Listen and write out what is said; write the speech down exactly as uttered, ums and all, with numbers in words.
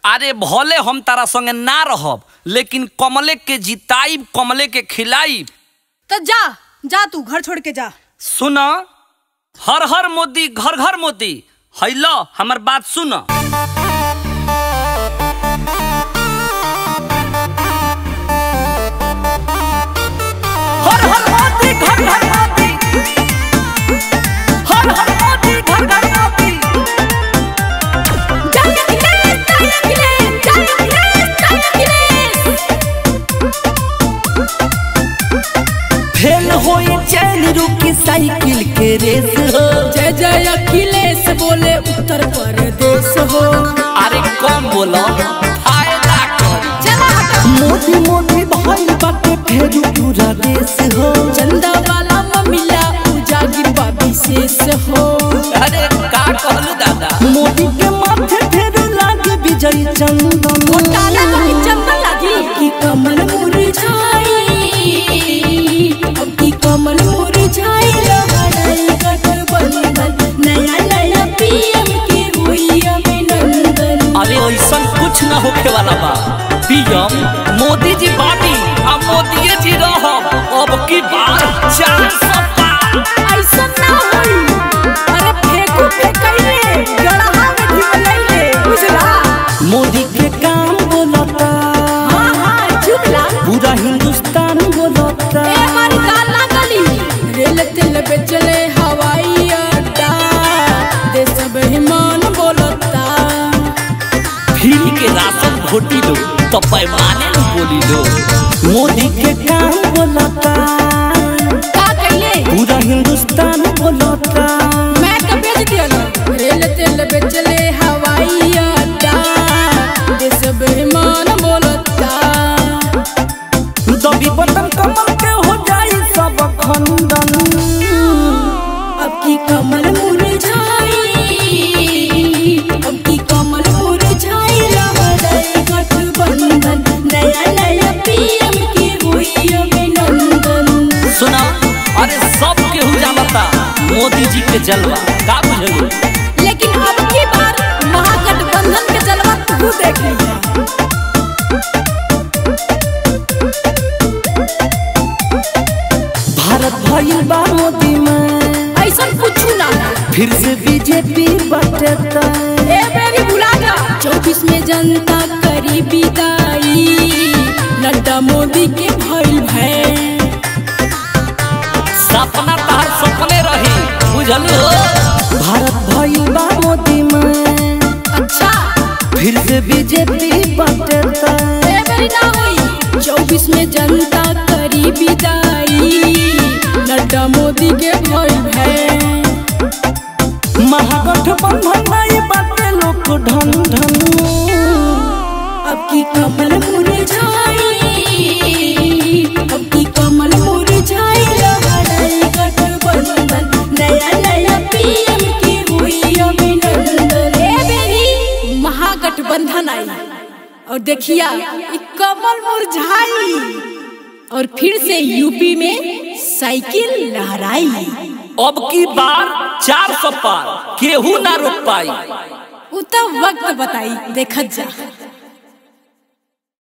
अरे भले हम तारा संगे ना रहब, लेकिन कमले के जिताई, कमले के खिलाई। तो जा जा तू घर छोड़ के जा। सुन, हर हर मोदी घर घर मोदी। हैलो हमर बात सुन। हर हर मोदी घर घर मोदी, हर हर मोदी घर घर मोदी। फेल होई चैन रुकी साइकिल के रेस हो। जय जय अखिलेश बोले उत्तर प्रदेश हो। अरे कम बोलो, फायदा करी। मोदी मोदी भाई बाटे फेरू पूरा देश हो। चंदा वाला ममिला उजागिर बा विशेष हो। अरे का कहलू दादा, मोदी के माथे फेरू लागे विजय चंदन। घोटाला नहीं चंदन लागी कि कमल मुरझाई, अब की कमल मुरझाई। लहराई गठबंधन, नया नया पीएम की हुई अभिनंदन। अरे ऐसा कुछ न होखे वाला बा। पीएम मोदी जी बाटी, अब मोदी जी रहो। अब की बार चार सौ पार ऐसा ना होई। अरे फेंकू फेंकइले, गड़हा में ढिमलइले, बुझला। मोदी के काम बोलता, हाँ हाँ चुपला, पूरा हिंदुस्तान बोलता। ए हमारी गाल ना गली। रेल तेल बेचले हवाई अड्डा, देश बेईमान बोलता। फ्री के राशन घोटी लो तो पैमाने में बोली लो। मोदी के काम बोलता, का कइले पूरा हिंदुस्तान बोलता। मैं का बेच दिया ना। रेल तेल बेचले हवाई अड्डा, देश बेईमान बोलता। दबी बटन कमल के हो जाई सब खंडन। अब की कमल मुरझाई, अब की कमल मुरझाई। लहराई गठबंधन, नया नया पीएम की हुई अभिनंदन। सुना, अरे सब केहू जानता मोदी जी के जलवा, का बुझलू। लेकिन अब की बार महागठबंधन के जलवा तू देखेगा। भारत भइल बा मोदी में, ऐसा कुछ ना। फिर से बीजेपी बटता। ए बेरी भुला जा। चौबीस में जनता करी विदाई, नड्डा मोदी के भइल भय। सपना तार सपने रही, बुझलू। भारत भइल बा मोदी में, अच्छा फिर से बीजेपी बटता। ए बेरी ना होई। चौबीस में जनता करी विदाई, नड्डा मोदी के भइल भय। महागठबंधन नहीं बाटे लोग ढन ढन। अब की कमल मुरझाई, अब की कमल मुरझाई। लहराई गठबंधन, नया नया पीएम की हुई अभिनंदन। ए बेरी महागठबंधन आई और देखिया ये कमल मुरझाई, और फिर से यूपी में साइकिल लहराई। अब की बार चार सौ पार केहू ना रोक पाई। उ तो वक्त बताई, देखत जा।